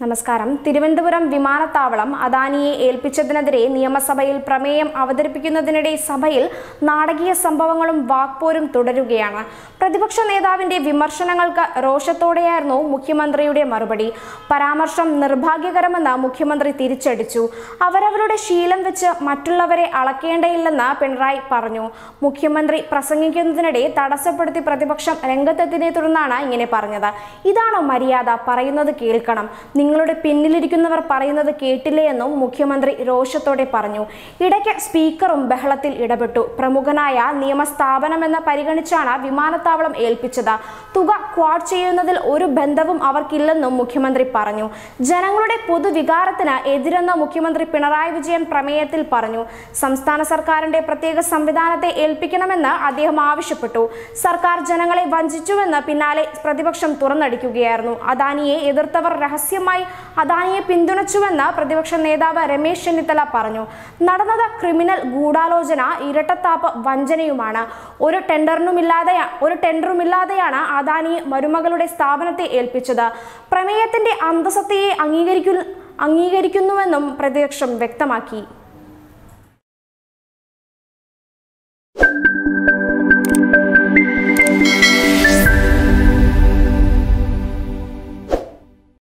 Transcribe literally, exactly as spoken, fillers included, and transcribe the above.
നമസ്കാരം. തിരുവനന്തപുരം വിമാനത്താവളം അദാനിയെ ഏൽപ്പിച്ചതിനെതിരെ നിയമസഭയിൽ പ്രമേയം അവതരിപ്പിക്കുന്നതിനിടെ സഭയിൽ നാടകീയ സംഭവങ്ങളും വാക്പോരും തുടരുകയാണ്. പ്രതിപക്ഷ നേതാവിന്റെ വിമർശനങ്ങൾക്ക് രോഷത്തോടെയായിരുന്നു മുഖ്യമന്ത്രിയുടെ മറുപടി. പരാമർശം നിർഭാഗ്യകരമെന്ന് മുഖ്യമന്ത്രി തിരിച്ചടിച്ചു. അവരവരുടെ ശീലം വെച്ച് മറ്റുള്ളവരെ അളക്കേണ്ടയില്ലെന്ന് പിണറായി പറഞ്ഞു. മുഖ്യമന്ത്രി പ്രസംഗിക്കുന്നതിനിടെ തടസ്സപ്പെടുത്തി പ്രതിപക്ഷം രംഗത്തെത്തിയതിനെ തുടർന്നാണ് ഇങ്ങനെ പറഞ്ഞത്. ഇതാണോ മര്യാദ? പറയുന്നത് കേൾക്കണം. നിങ്ങളുടെ പിന്നിലിരിക്കുന്നവർ പറയുന്നത് കേട്ടില്ലേ എന്നും മുഖ്യമന്ത്രി രോഷത്തോടെ പറഞ്ഞു. ഇടയ്ക്ക് സ്പീക്കറും ബഹളത്തിൽ ഇടപെട്ടു. പ്രമുഖനായ നിയമസ്ഥാപനമെന്ന് പരിഗണിച്ചാണ് വിമാനത്താവളം ഏൽപ്പിച്ചത്. തുക ക്വാഡ് ചെയ്യുന്നതിൽ ഒരു ബന്ധവും അവർക്കില്ലെന്നും മുഖ്യമന്ത്രി പറഞ്ഞു. ജനങ്ങളുടെ പൊതുവികാരത്തിന് എതിരെന്ന് മുഖ്യമന്ത്രി പിണറായി വിജയൻ പ്രമേയത്തിൽ പറഞ്ഞു. സംസ്ഥാന സർക്കാരിന്റെ പ്രത്യേക സംവിധാനത്തെ ഏൽപ്പിക്കണമെന്ന് അദ്ദേഹം ആവശ്യപ്പെട്ടു. സർക്കാർ ജനങ്ങളെ വഞ്ചിച്ചുവെന്ന് പിന്നാലെ പ്രതിപക്ഷം തുറന്നടിക്കുകയായിരുന്നു. അദാനിയെ എതിർത്തവർ രഹസ്യമായി അദാനിയെ പിന്തുണച്ചുവെന്ന് പ്രതിപക്ഷ നേതാവ് രമേശ് ചെന്നിത്തല പറഞ്ഞു. നടന്നത് ക്രിമിനൽ ഗൂഢാലോചന, ഇരട്ടത്താപ്പ്, വഞ്ചനയുമാണ്. ഒരു ടെൻഡറിനുമില്ലാതെ ഒരു ടെൻഡറുമില്ലാതെയാണ് അദാനി മരുമകളുടെ സ്ഥാപനത്തെ ഏൽപ്പിച്ചത്. പ്രമേയത്തിന്റെ അന്തസത്തയെ അംഗീകരിക്കു അംഗീകരിക്കുന്നുവെന്നും പ്രതിപക്ഷം വ്യക്തമാക്കി.